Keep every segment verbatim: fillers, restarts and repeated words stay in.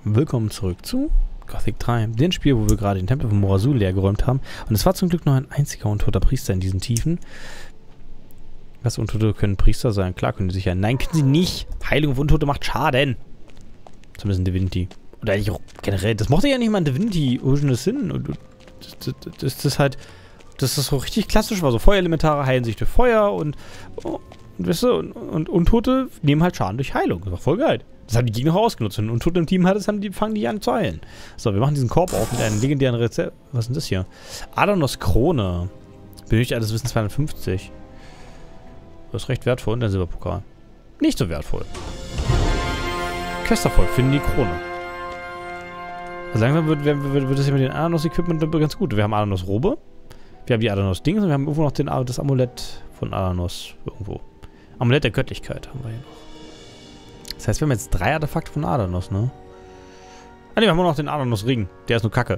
Willkommen zurück zu Gothic drei, dem Spiel, wo wir gerade den Tempel von Mora-Azul leer geräumt haben. Und es war zum Glück noch ein einziger untoter Priester in diesen Tiefen. Was, Untote können Priester sein? Klar können sie sicher. Nein, können sie nicht. Heilung auf Untote macht Schaden. Zumindest in Divinity. Oder eigentlich auch generell. Das mochte ja nicht mal in Divinity Original Sin. Und das, das, das, das halt, dass das so richtig klassisch war. So Feuerelementare heilen sich durch Feuer und, und, weißt du, und, und Untote nehmen halt Schaden durch Heilung. Das war voll geil. Das haben die Gegner auch ausgenutzt. Wenn ein Untote im Team hat, das haben die, fangen die an zu heilen. So, wir machen diesen Korb auf mit einem legendären Rezept. Was ist denn das hier? Adanos Krone. Benötigt alles Wissen zweihundertfünfzig. Das ist recht wertvoll. Und der Silberpokal. Nicht so wertvoll. Questerfolg, finden die Krone. Also langsam wird, wird, wird, wird das hier mit den Adanos-Equipment ganz gut. Wir haben Adanos-Robe. Wir haben die Adanos-Dings und wir haben irgendwo noch den, das Amulett von Adanos. Irgendwo. Amulett der Göttlichkeit haben wir hier noch. Das heißt, wir haben jetzt drei Artefakte von Adanos, ne? Ah ne, wir haben auch noch den Adanos-Ring. Der ist nur Kacke.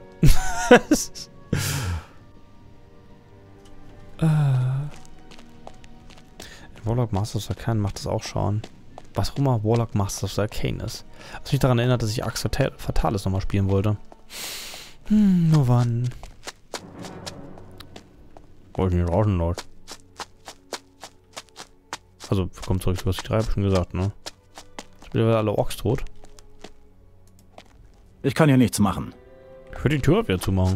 äh. Warlock Masters of Arcane macht das auch schon. Was auch immer Warlock Masters of Arcane ist. Was mich daran erinnert, dass ich Axe Fatalis nochmal spielen wollte. Hm, nur wann? Wollte ich nicht rauschen, Leute. Also, wir kommen zurück zu was ich drei, hab ich schon gesagt, ne? Jetzt sind wir alle Orks tot. Ich kann hier nichts machen. Ich würde die Tür wieder zumachen.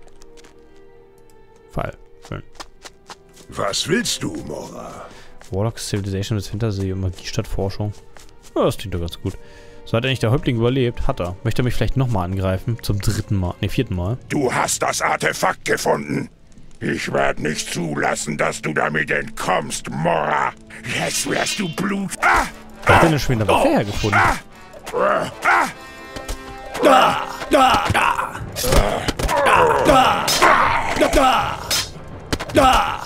Fall. Schön. Was willst du, Mora? Warlock Civilization mit Hintersee und Magie statt Forschung. Ja, das klingt doch ganz gut. So, hat er nicht der Häuptling überlebt? Hat er. Möchte er mich vielleicht nochmal angreifen? Zum dritten Mal. Ne, vierten Mal. Du hast das Artefakt gefunden. Ich werde nicht zulassen, dass du damit entkommst, Mora. Jetzt wirst du Blut. Ah! Wer hat denn eine schwere Waffe hergefunden? Ah! Ah! Ah! Da! Da! Da! Da! Da! Da!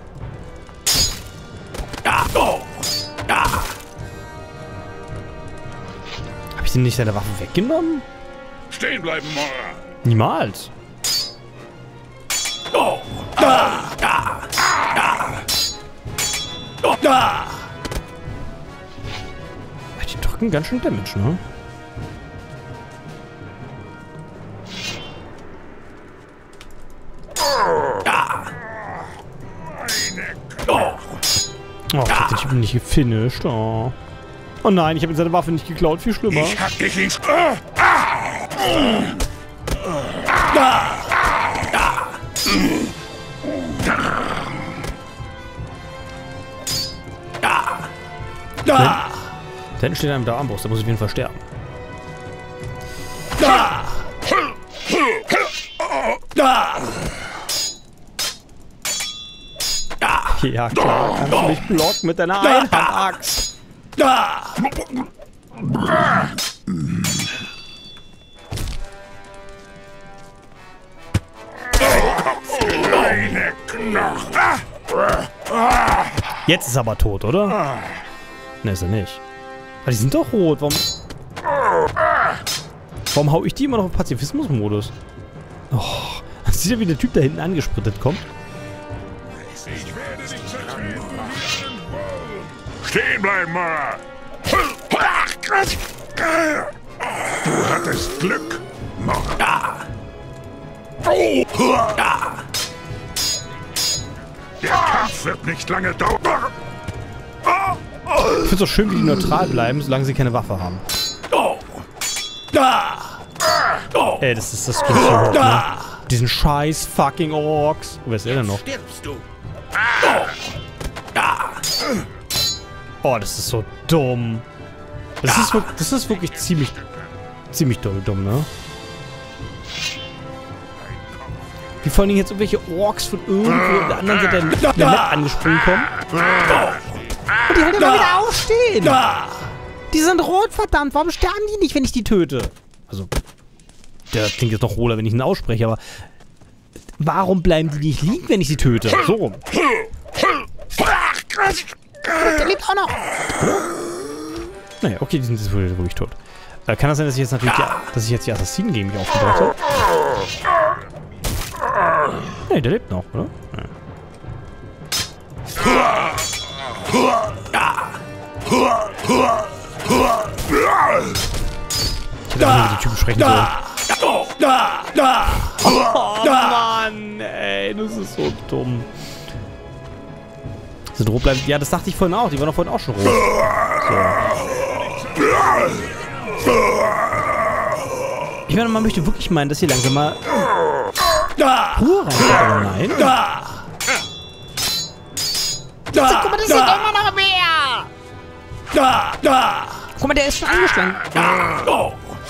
Da! Oh! Da! Hab ich denn nicht seine Waffe weggenommen? Stehen bleiben, Mora. Niemals. Oh! Da! Da! Da! Oh! Da! Die drücken ganz schön Damage, ne? Da! Oh, ich hab den Typen nicht gefinisht. Oh. Oh nein, ich habe seine Waffe nicht geklaut. Viel schlimmer. Ich hab dich ins... Ah! Ah! Da! Da! Da! Da! Da hinten steht einem der Armbrust, da muss ich auf jeden Fall sterben. Da! Da! Ja klar, kannst du mich blocken mit deiner Einhandaxt. Da! Kleine Knochen. Jetzt ist er aber tot, oder? Ne, ist er nicht. Aber die sind doch rot. Warum... Warum hau ich die immer noch auf Pazifismus-Modus? Oh, das sieht ja wie der Typ da hinten angesprintet kommt. Ich werde dich zertreten. Stehen bleiben, Mora. Du hattest Glück, Mora. Da! Da! Der Kampf wird nicht lange dauern. Ich find's auch schön, wie die neutral bleiben, solange sie keine Waffe haben. Oh! Da! Oh! Ey, das ist das Schlimmste, ne? Diesen scheiß fucking Orks. Wer ist er denn noch? Stirbst du? Oh! Da! Oh, das ist so dumm. Das ist, wirklich, das ist wirklich ziemlich, ziemlich doll dumm, ne? Wie vor allen Dingen jetzt irgendwelche Orks von irgendwo in der anderen Seite der, der Map angesprungen kommen. Und die halt immer wieder aufstehen. Da! Die sind rot, verdammt. Warum sterben die nicht, wenn ich die töte? Also, der klingt jetzt noch roller, wenn ich ihn ausspreche, aber warum bleiben die nicht liegen, wenn ich sie töte? So rum. Der lebt auch noch. Naja, okay, die sind jetzt wirklich tot. Äh, kann das sein, dass ich jetzt natürlich die, dass ich jetzt die Assassinen gegen mich aufgebaut habe? Nee, der lebt noch, oder? Ja. Ich hätte auch mit dem Typen sprechen sollen. Oh Mann, ey, das ist so dumm. Sind rot bleiben. Ja, das dachte ich vorhin auch. Die waren doch vorhin auch schon rot. So. Ich meine, man möchte wirklich meinen, dass hier langsam mal Ruhe reinkommt, aber nein. Guck mal, das sind immer noch mehr! Guck mal, der ist schon angeschlagen. Oh.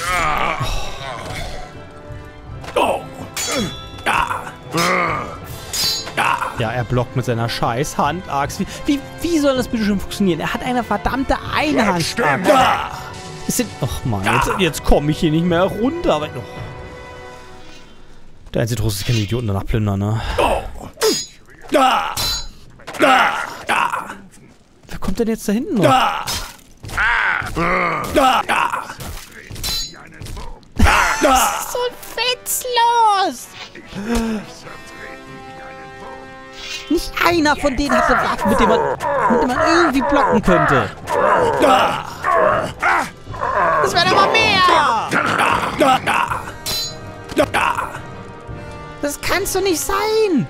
Ja, er blockt mit seiner scheiß Handaxt. Wie, wie, wie soll das bitte schon funktionieren? Er hat eine verdammte Einhandaxt. Es sind... Ach Mann, jetzt, jetzt komme ich hier nicht mehr runter. Aber, oh. Der einzige Trost ist, keine Idioten danach plündern, ne? Wer kommt denn jetzt da hinten noch? Das ist so fetzlos! Nicht einer von denen hatte Waffen, mit dem man, mit dem man irgendwie blocken könnte. Das werden aber mehr! Das kannst du nicht sein!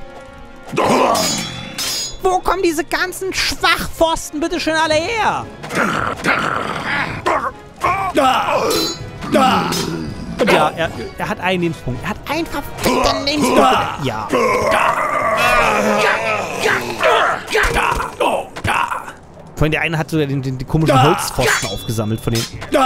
Wo kommen diese ganzen Schwachpfosten bitte schön alle her? Und ja, er, er hat einen Lebenspunkt. Er hat einen verfickten Lebenspunkt. Ja. Vor allem der eine hat sogar den, den, den komischen Holzpfosten aufgesammelt von den...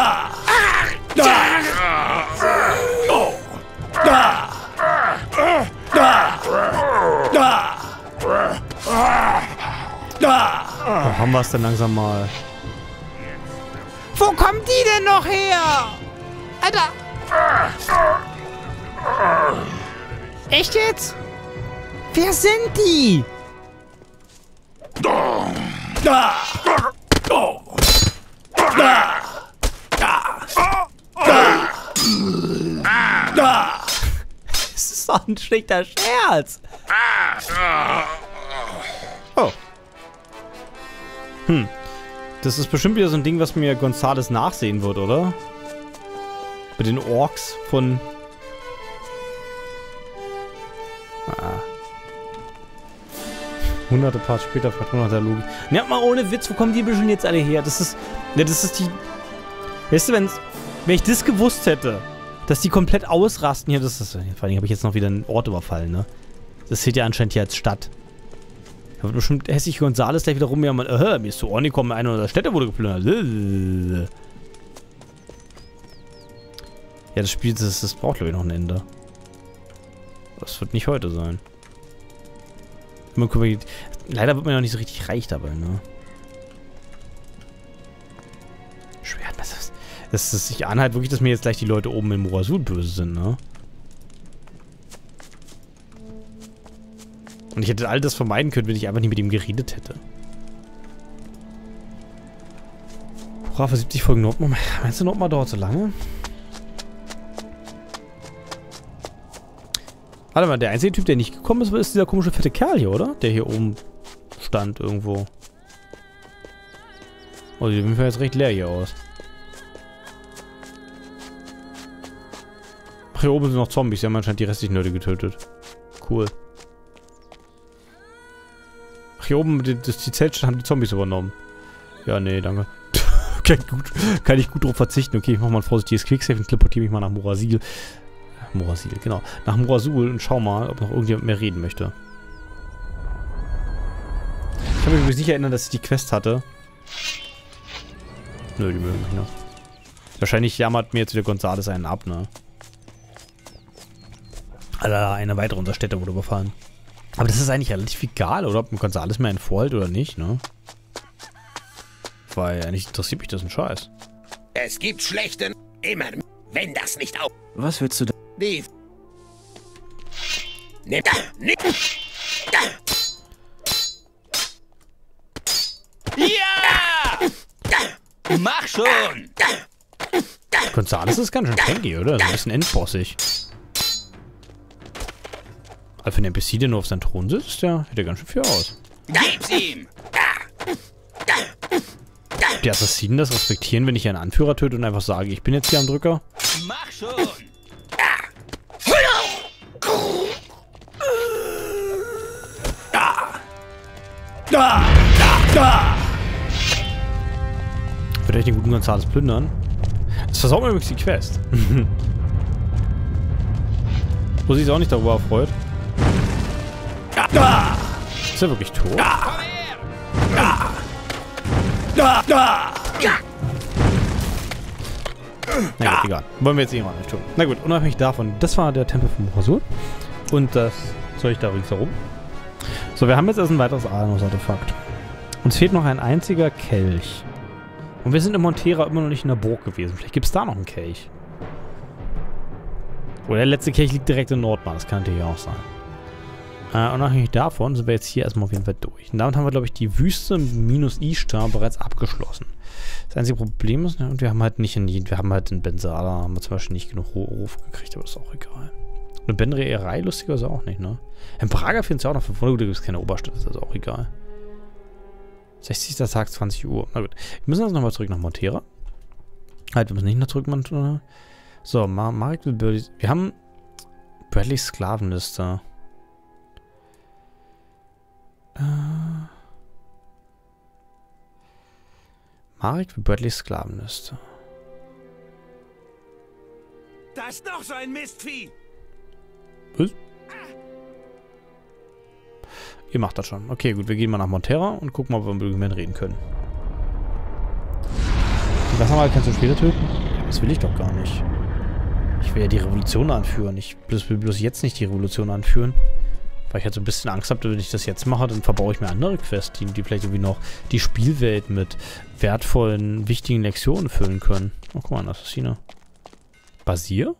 Oh, haben wir es denn langsam mal? Wo kommen die denn noch her? Alter! Echt jetzt? Wer sind die? Das ist doch ein schlechter Scherz. Oh. Hm. Das ist bestimmt wieder so ein Ding, was mir Gonzales nachsehen wird, oder? Mit den Orks von... Ah. Hunderte Parts später fragt man nach der Logik. Ja, mal ohne Witz, wo kommen die bestimmt jetzt alle her? Das ist... Ja, das ist die... Weißt du, wenn's, wenn ich das gewusst hätte, dass die komplett ausrasten hier, das ist... Vor allem habe ich jetzt noch wieder einen Ort überfallen, ne? Das zählt ja anscheinend hier als Stadt. Da wird bestimmt hässlich Gonzales gleich wieder rum, ja, man, äh, mir ist zu Ohren gekommen, eine unserer Städte wurde geplündert. Ja, das Spiel, das, das braucht, glaube ich, noch ein Ende. Das wird nicht heute sein. Leider wird man ja noch nicht so richtig reich dabei, ne? Schwertmesser. Das ist, ich ahne halt wirklich, dass mir jetzt gleich die Leute oben in Morasul böse sind, ne? Und ich hätte all das vermeiden können, wenn ich einfach nicht mit ihm geredet hätte. Hurra für siebzig Folgen Nordmar. Meinst du, Nordmar dauert so lange? Warte mal, der einzige Typ, der nicht gekommen ist, ist dieser komische fette Kerl hier, oder? Der hier oben stand irgendwo. Oh, die sieht jetzt recht leer hier aus. Ach, hier oben sind noch Zombies. Die haben anscheinend die restlichen Leute getötet. Cool. Ach, hier oben, die, das, die Zeltstadt haben die Zombies übernommen. Ja, nee, danke. kann, gut, kann ich gut drauf verzichten. Okay, ich mach mal ein vorsichtiges Quicksave und teleportiere mich mal nach Morasil. Morasil, genau. Nach Morasul und schau mal, ob noch irgendjemand mehr reden möchte. Ich kann mich übrigens nicht erinnern, dass ich die Quest hatte. Nö, die mögen mich noch. Wahrscheinlich jammert mir jetzt wieder Gonzales einen ab, ne? Alter, eine weitere unserer Städte wurde überfallen. Aber das ist eigentlich relativ egal, oder? Ob Gonzales mir einen vorhält oder nicht, ne? Weil eigentlich interessiert mich das ein Scheiß. Es gibt schlechte... Immer, wenn das nicht auf... Was willst du da? Die... Nimm da! Nimm da! Ja! Mach schon! Gonzales ist ganz schön tanky, oder? So ein bisschen endbossig. Aber für einen N P C, der nur auf seinem Thron sitzt, der hält ja ganz schön viel aus. Gib's ihm! Die Assassinen das respektieren, wenn ich einen Anführer töte und einfach sage, ich bin jetzt hier am Drücker? Mach schon! Da! Da! Da! Wird echt den guten Gonzales plündern. Das versaut mir übrigens die Quest. Wo sie sich auch nicht darüber freut. Da! Ist er wirklich tot? Da! Da! Da! Da! Na gut, egal. Wollen wir jetzt irgendwann nicht tun. Na gut, unabhängig davon, das war der Tempel von Morasul. Und das soll ich da ringsherum. So, wir haben jetzt erst ein weiteres Ahnungsartefakt. Uns fehlt noch ein einziger Kelch. Und wir sind in Montera immer noch nicht in der Burg gewesen. Vielleicht gibt es da noch einen Kelch. Oder der letzte Kelch liegt direkt in Nordmann. Das kann natürlich auch sein. Äh, unabhängig davon sind wir jetzt hier erstmal auf jeden Fall durch. Und damit haben wir, glaube ich, die Wüste minus Ishtar bereits abgeschlossen. Das einzige Problem ist, ne, und wir haben halt nicht in wir haben halt in Bensala haben wir zum Beispiel nicht genug Ruf gekriegt, aber das ist auch egal. Eine Benreerei lustigerweise auch nicht, ne? In Prager finden es ja auch noch fünfhundert, da gibt es keine Oberstadt, das ist also auch egal. sechzigster Tag, zwanzig Uhr. Na gut. Wir müssen jetzt nochmal zurück nach Montera. Halt, wir müssen nicht nach zurück, Montera. So, Mar Marek will Bradley. Wir haben Bradleys Sklavenliste. Äh. Marek will Bradleys Sklavenliste. Da ist noch so ein Mistvieh! Was? Ihr macht das schon. Okay, gut, wir gehen mal nach Montera und gucken mal, ob wir mit irgendjemandem reden können. Das haben wir, kannst du später töten? Das will ich doch gar nicht. Ich will ja die Revolution anführen. Ich will bloß jetzt nicht die Revolution anführen. Weil ich halt so ein bisschen Angst habe, wenn ich das jetzt mache, dann verbaue ich mir andere Quests, die, die vielleicht irgendwie noch die Spielwelt mit wertvollen, wichtigen Lektionen füllen können. Oh, guck mal, ein Assassiner. Basier?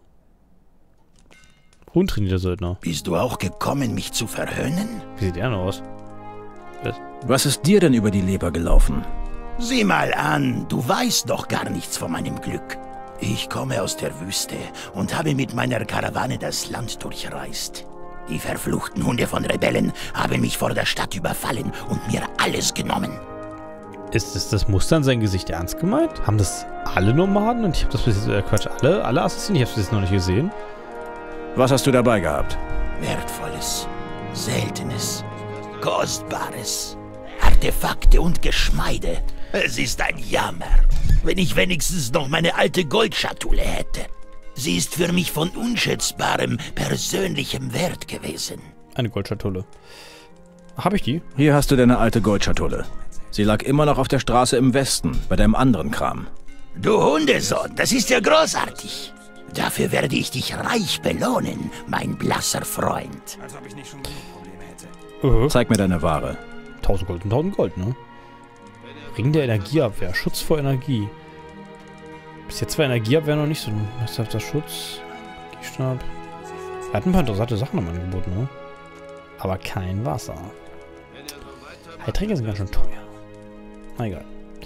Untrainierter Söldner. Bist du auch gekommen, mich zu verhöhnen? Wie sieht der denn aus? Was? Was ist dir denn über die Leber gelaufen? Sieh mal an, du weißt doch gar nichts von meinem Glück. Ich komme aus der Wüste und habe mit meiner Karawane das Land durchreist. Die verfluchten Hunde von Rebellen haben mich vor der Stadt überfallen und mir alles genommen. Ist das, das Muster in sein Gesicht ernst gemeint? Haben das alle Nomaden? Und ich habe das bis jetzt, äh, Quatsch, alle, alle Assassinen? Ich habe das jetzt noch nicht gesehen. Was hast du dabei gehabt? Wertvolles, Seltenes, Kostbares, Artefakte und Geschmeide. Es ist ein Jammer. Wenn ich wenigstens noch meine alte Goldschatulle hätte. Sie ist für mich von unschätzbarem, persönlichem Wert gewesen. Eine Goldschatulle. Habe ich die? Hier hast du deine alte Goldschatulle. Sie lag immer noch auf der Straße im Westen, bei deinem anderen Kram. Du Hundesohn, das ist ja großartig. Dafür werde ich dich reich belohnen, mein blasser Freund. Als ob ich nicht schon genug Probleme hätte. Uh-huh. Zeig mir deine Ware. tausend Gold und tausend Gold, ne? Ring der Energieabwehr. Schutz vor Energie. Bis jetzt war Energieabwehr noch nicht so. Messerhafter Schutz. Energiestab. Er hat ein paar interessante Sachen im Angebot, ne? Aber kein Wasser. Heiltränke sind ganz schön teuer. Na egal.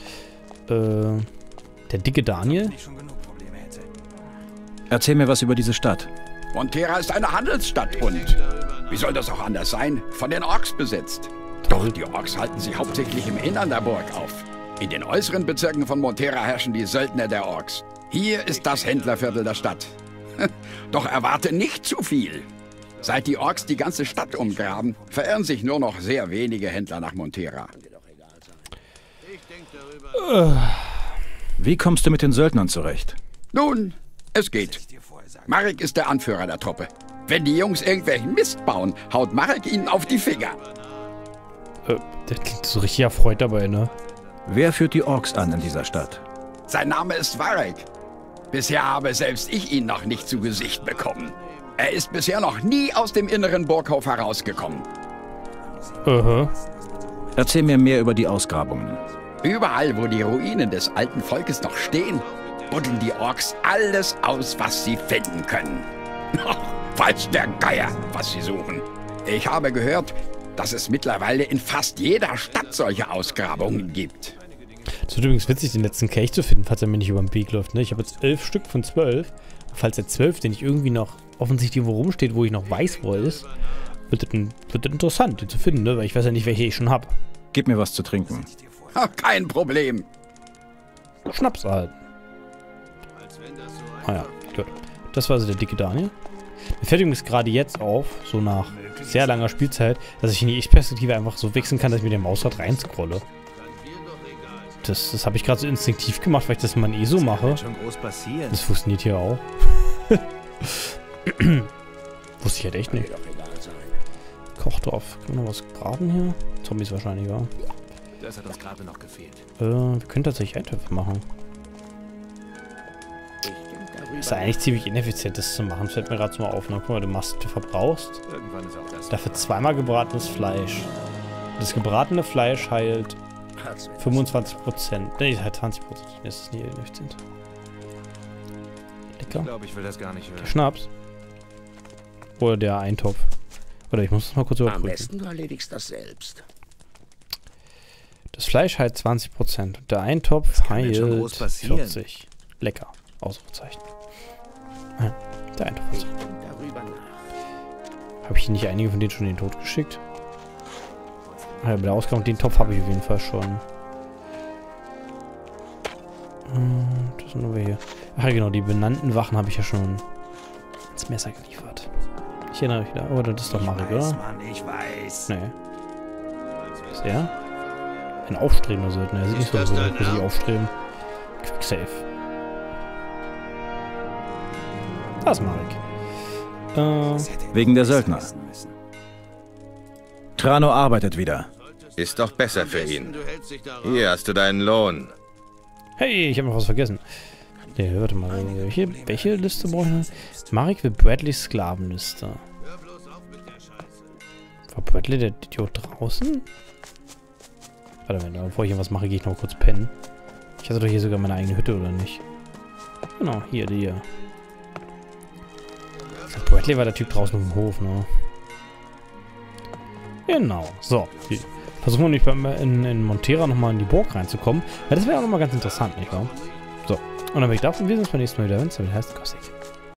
Äh, der dicke Daniel. Ich schon genug Probleme hätte. Erzähl mir was über diese Stadt. Montera ist eine Handelsstadt und, wie soll das auch anders sein, von den Orks besetzt. Doch die Orks halten sich hauptsächlich im Innern der Burg auf. In den äußeren Bezirken von Montera herrschen die Söldner der Orks. Hier ist das Händlerviertel der Stadt. Doch erwarte nicht zu viel. Seit die Orks die ganze Stadt umgraben, verirren sich nur noch sehr wenige Händler nach Montera. Wie kommst du mit den Söldnern zurecht? Nun, es geht. Marek ist der Anführer der Truppe. Wenn die Jungs irgendwelchen Mist bauen, haut Marek ihnen auf die Finger. Äh, der klingt so richtig erfreut dabei, ne? Wer führt die Orks an in dieser Stadt? Sein Name ist Varek. Bisher habe selbst ich ihn noch nicht zu Gesicht bekommen. Er ist bisher noch nie aus dem inneren Burghof herausgekommen. Uh-huh. Erzähl mir mehr über die Ausgrabungen. Überall, wo die Ruinen des alten Volkes noch stehen, buddeln die Orks alles aus, was sie finden können. Weiß der Geier, was sie suchen. Ich habe gehört, dass es mittlerweile in fast jeder Stadt solche Ausgrabungen gibt. Es wird übrigens witzig, den letzten Kelch zu finden, falls er mir nicht über den Weg läuft. Ne? Ich habe jetzt elf Stück von zwölf. Falls der zwölfte nicht irgendwie noch offensichtlich wo rumsteht, wo ich noch weiß, wo er ist, wird das, ein, wird das interessant, den zu finden, ne? Weil ich weiß ja nicht, welche ich schon habe. Gib mir was zu trinken. Kein Problem. Schnaps erhalten. Ah ja, gut. Das war also der dicke Daniel. Mir fällt übrigens gerade jetzt auf, so nach sehr langer Spielzeit, dass ich in die Ich-Perspektive einfach so wechseln kann, dass ich mit dem Mausrad reinscrolle. Das, das habe ich gerade so instinktiv gemacht, weil ich das mal eh so mache. Das funktioniert hier auch. Wusste ich halt echt nicht. Kochdorf. Können wir noch was graben hier? Zombies wahrscheinlich, ja. Das hat uns gerade noch gefehlt. Äh, wir können tatsächlich Eintöpfe machen. Das ist eigentlich ziemlich ineffizient, das zu machen. Das fällt mir gerade so mal auf. Ne? Guck mal, du machst, du verbrauchst dafür zweimal gebratenes Fleisch. Das gebratene Fleisch heilt fünfundzwanzig Prozent. Ne, halt zwanzig Prozent. Das ist nicht ineffizient. Lecker. Ich glaube, ich will das gar nicht hören. Der Schnaps. Oder der Eintopf. Oder ich muss das mal kurz überprüfen. Am besten du erledigst das selbst. Das Fleisch heilt zwanzig Prozent. Und der Eintopf heilt vierzig. Lecker. Ausrufezeichen. Ja, der Eintopf. Also. Habe ich nicht einige von denen schon in den Tod geschickt? Ah, ja, bei der Ausgabe den Topf habe ich auf jeden Fall schon. Hm, das sind wir hier. Ach ja, genau, die benannten Wachen habe ich ja schon ins Messer geliefert. Ich erinnere mich wieder. Oh, das ist doch Marek, oder? Mann, ich weiß. Nee. Was ist der? Ein aufstrebender Söldner. Er sieht nicht so aus, als würde ich aufstreben. Quicksave. Das ist Marek. Äh, Wegen der Söldner. Trano arbeitet wieder. Ist doch besser für ihn. Hier hast du deinen Lohn. hey, ich habe noch was vergessen. Nee, warte mal. Welche, welche Liste brauche ich noch? Marek will Bradleys Sklavenliste. War Bradley der Idiot draußen? Warte mal, bevor ich hier was mache, gehe ich noch kurz pennen. Ich hatte doch hier sogar meine eigene Hütte, oder nicht? Genau, hier, die hier. Bradley war der Typ draußen auf dem Hof, ne? Genau, so. Versuchen wir nicht beim, in, in Montera nochmal in die Burg reinzukommen. Weil das wäre auch nochmal ganz interessant, nicht wahr? So, und dann bin ich davon. Wir sehen uns beim nächsten Mal wieder, wenn es heißt Gothic.